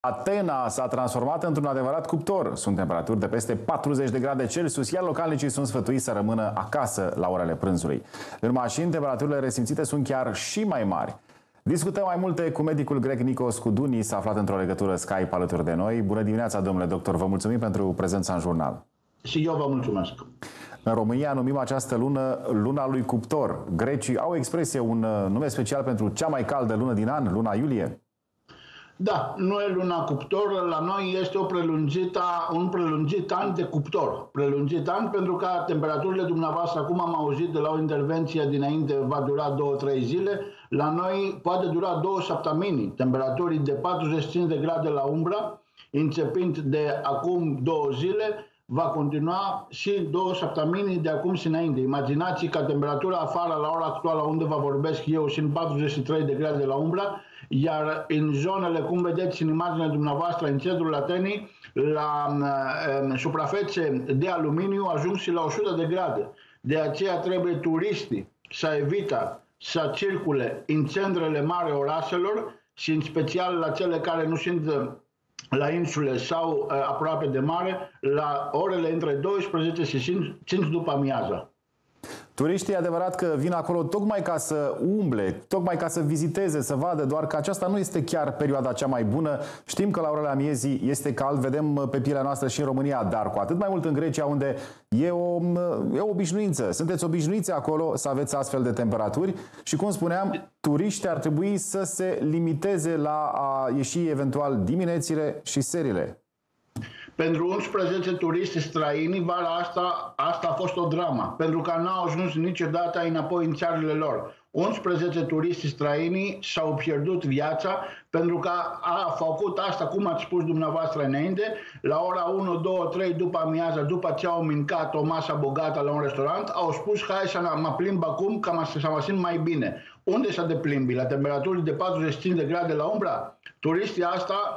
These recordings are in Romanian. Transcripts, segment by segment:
Atena s-a transformat într-un adevărat cuptor. Sunt temperaturi de peste 40 de grade Celsius, iar localnicii sunt sfătuiți să rămână acasă la orele prânzului. În mașini, temperaturile resimțite sunt chiar și mai mari. Discutăm mai multe cu medicul grec Nikos Koudouni, s-a aflat într-o legătură Skype alături de noi. Bună dimineața, domnule doctor, vă mulțumim pentru prezența în jurnal. Și eu vă mulțumesc. În România numim această lună luna lui cuptor. Grecii au expresie, un nume special pentru cea mai caldă lună din an, luna iulie? Da, nu e luna cuptor, la noi este un prelungit an de cuptor. Prelungit an pentru că temperaturile dumneavoastră, acum am auzit de la o intervenție dinainte, va dura 2-3 zile, la noi poate dura 2 săptămâni, temperaturi de 45 de grade la umbră, începând de acum 2 zile, va continua și 2 săptămâni de acum și înainte. Imaginați că temperatura afară la ora actuală unde vă vorbesc eu sunt 43 de grade la umbră, iar în zonele, cum vedeți în imaginea dumneavoastră, în centrul Atenei, la suprafețe de aluminiu ajung și la 100 de grade. De aceea trebuie turiștii să evită să circule în centrele mari orașelor și în special la cele care nu sunt la insule sau aproape de mare, la orele între 12 și 5 după amiază. Turiștii, adevărat că vin acolo tocmai ca să umble, tocmai ca să viziteze, să vadă, doar că aceasta nu este chiar perioada cea mai bună. Știm că la orele amiezii este cald, vedem pe pielea noastră și în România, dar cu atât mai mult în Grecia, unde e o obișnuință. Sunteți obișnuiți acolo să aveți astfel de temperaturi și, cum spuneam, turiștii ar trebui să se limiteze la a ieși eventual diminețile și serile. Pentru 11 turiști străini, vara asta a fost o dramă, pentru că n-au ajuns niciodată înapoi în țările lor. 11 turiști străini și-au pierdut viața pentru că a făcut asta, cum ați spus dumneavoastră înainte, la ora 1, 2, 3 după amiază, după ce au mâncat o masă bogată la un restaurant, au spus hai să mă plimb acum ca să mă simt mai bine. Unde să te plimbi? La temperaturi de 45 de grade la umbra? Turistii asta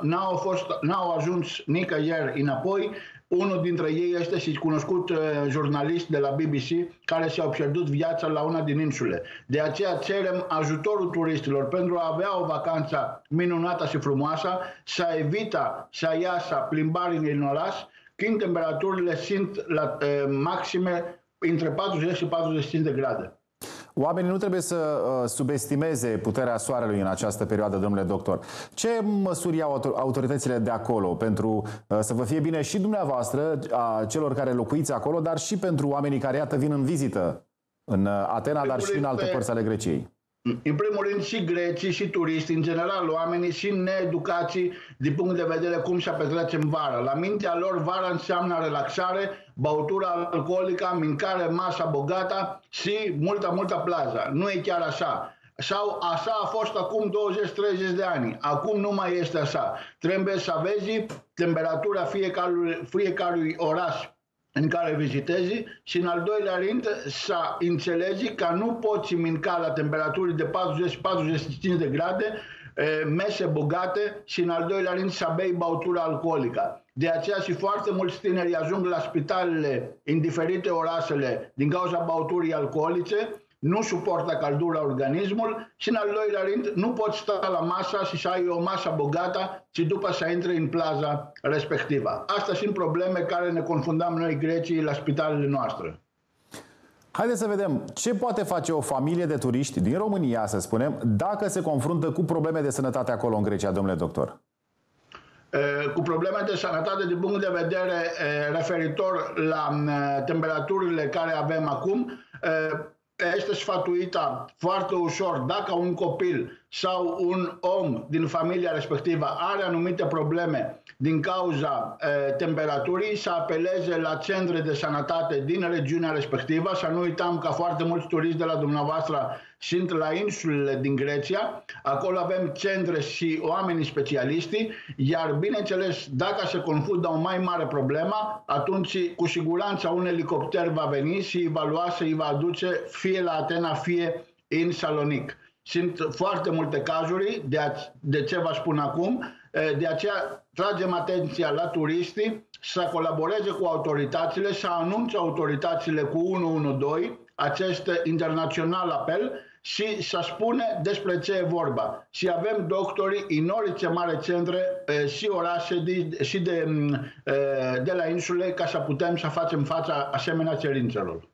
n-au ajuns nicăieri înapoi. Unul dintre ei este și cunoscut jurnalist de la BBC care și-au pierdut viața la una din insule. De aceea cerem ajutorul turistilor pentru a avea o vacanță minunată și frumoasă, să evită să iasă plimbari în oraș când temperaturile sunt la maxime între 40 și 45 de grade. Oamenii nu trebuie să subestimeze puterea soarelui în această perioadă, domnule doctor. Ce măsuri iau autoritățile de acolo pentru să vă fie bine și dumneavoastră, a celor care locuiți acolo, dar și pentru oamenii care, iată, vin în vizită în Atena, dar și în alte părți ale Greciei? În primul rând și grecii și turiști, în general oamenii și needucații din punct de vedere cum să petrecem vara. La mintea lor vara înseamnă relaxare, băutură alcoolică, mâncare, masă bogată și multă plajă. Nu e chiar așa. Sau așa a fost acum 20-30 de ani. Acum nu mai este așa. Trebuie să vezi temperatura fiecărui oraș în care vizitezi și, în al doilea rând, să înțelegi că nu poți mânca la temperaturi de 40-45 de grade, mese bogate și, în al doilea rând, să bei băutură alcoolică. De aceea și foarte mulți tineri ajung la spitalele în diferite orașele din cauza băuturii alcoolice, nu suportă căldura organismul și, în al doilea rând, nu poți sta la masă și să ai o masă bogată și după să intri în plaja respectivă. Astea sunt probleme care ne confundăm noi grecii la spitalele noastre. Haideți să vedem ce poate face o familie de turiști din România, să spunem, dacă se confruntă cu probleme de sănătate acolo în Grecia, domnule doctor. Cu probleme de sănătate din punct de vedere referitor la temperaturile care avem acum, este sfătuită foarte ușor dacă un copil sau un om din familia respectivă are anumite probleme din cauza temperaturii, să apeleze la centre de sănătate din regiunea respectivă. Să nu uităm că foarte mulți turiști de la dumneavoastră sunt la insulele din Grecia. Acolo avem centre și oameni specialiști, iar bineînțeles, dacă se confundă o mai mare problemă, atunci cu siguranță un elicopter va veni și îi va lua și îi va aduce fie la Atena, fie în Salonic. Sunt foarte multe cazuri, de ce vă spun acum, de aceea tragem atenția la turiștii să colaboreze cu autoritățile, să anunțe autoritățile cu 112 acest internațional apel și să spune despre ce e vorba. Și avem doctori în orice mare centre și orașe și de la insule ca să putem să facem fața asemenea cerințelor.